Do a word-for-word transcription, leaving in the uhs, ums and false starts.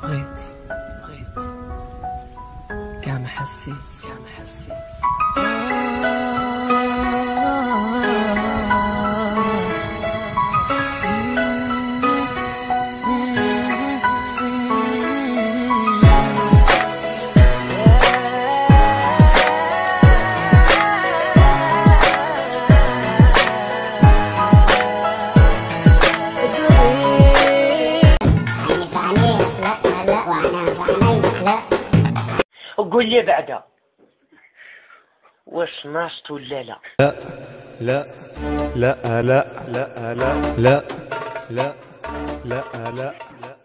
بغيت بغيت كاع ما حسيت كاع ما حسيت وقول لي بعدا واش ناشط ولا لا؟ لا لا لا لا لا لا لا لا لا لا